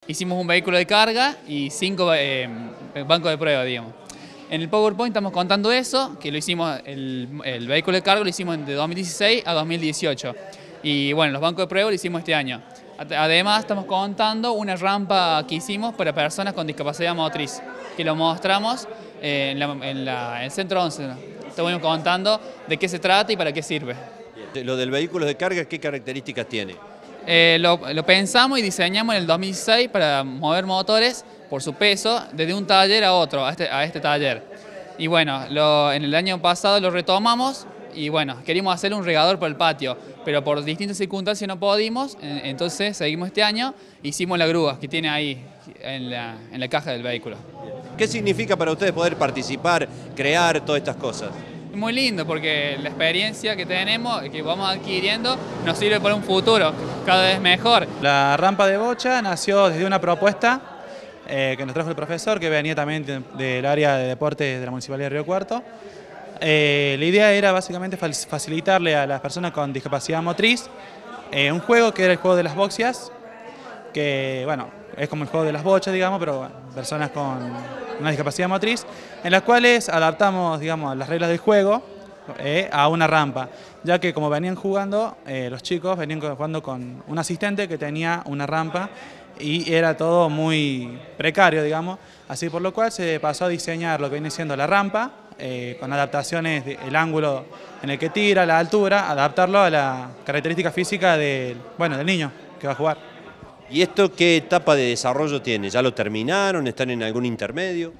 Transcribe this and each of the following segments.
hicimos un vehículo de carga y 5 bancos de prueba, digamos. En el PowerPoint estamos contando eso, que lo hicimos, el vehículo de carga lo hicimos de 2016 a 2018. Y bueno, los bancos de prueba lo hicimos este año. Además estamos contando una rampa que hicimos para personas con discapacidad motriz, que lo mostramos en el Centro 11. Estamos contando de qué se trata y para qué sirve. Lo del vehículo de carga, ¿qué características tiene? Lo pensamos y diseñamos en el 2016 para mover motores por su peso desde un taller a otro, a este taller. Y bueno, en el año pasado lo retomamos y bueno, queríamos hacer un regador por el patio, pero por distintas circunstancias no pudimos, entonces seguimos este año, hicimos la grúa que tiene ahí en la caja del vehículo. ¿Qué significa para ustedes poder participar, crear todas estas cosas? Muy lindo porque la experiencia que tenemos, que vamos adquiriendo, nos sirve para un futuro cada vez mejor. La rampa de bocha nació desde una propuesta que nos trajo el profesor, que venía también del área de deportes de la Municipalidad de Río Cuarto. La idea era básicamente facilitarle a las personas con discapacidad motriz un juego que era el juego de las boxias, que bueno, es como el juego de las bochas, digamos, pero bueno, personas con una discapacidad motriz, en las cuales adaptamos, digamos, las reglas del juego a una rampa, ya que como venían jugando, los chicos venían jugando con un asistente que tenía una rampa y era todo muy precario, digamos, así por lo cual se pasó a diseñar lo que viene siendo la rampa, con adaptaciones del ángulo en el que tira, la altura, adaptarlo a la característica física del niño que va a jugar. ¿Y esto qué etapa de desarrollo tiene? ¿Ya lo terminaron? ¿Están en algún intermedio?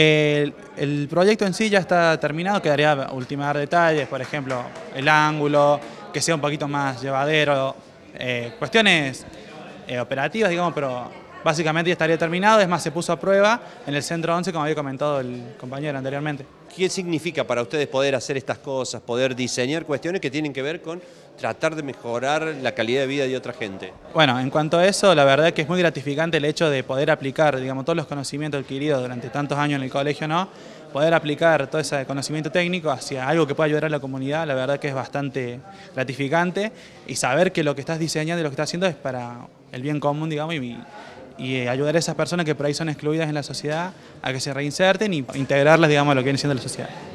El proyecto en sí ya está terminado, quedaría ultimar detalles, por ejemplo, el ángulo, que sea un poquito más llevadero, cuestiones operativas, digamos, pero básicamente ya estaría terminado. Es más, se puso a prueba en el Centro 11, como había comentado el compañero anteriormente. ¿Qué significa para ustedes poder hacer estas cosas, poder diseñar cuestiones que tienen que ver con tratar de mejorar la calidad de vida de otra gente? Bueno, en cuanto a eso, la verdad es que es muy gratificante el hecho de poder aplicar, digamos, todos los conocimientos adquiridos durante tantos años en el colegio, ¿no? Poder aplicar todo ese conocimiento técnico hacia algo que pueda ayudar a la comunidad, la verdad que es bastante gratificante, y saber que lo que estás diseñando y lo que estás haciendo es para el bien común, digamos, y ayudar a esas personas que por ahí son excluidas en la sociedad a que se reinserten y integrarlas, digamos, a lo que viene siendo la sociedad.